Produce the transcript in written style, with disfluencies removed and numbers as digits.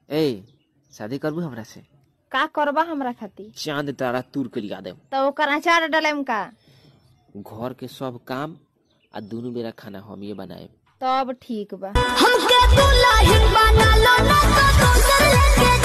ए शादी करबू हमरा से? का करबा हमरा खातिर? चांद तारा तूर के लिया दे। तो ओकर अचार डलेम का? घर के सब काम आ दोनों बेरा खाना हम ये बनाए। तब ठीक बा। हमके दुल्हन बना लो ना तो दूसर लेके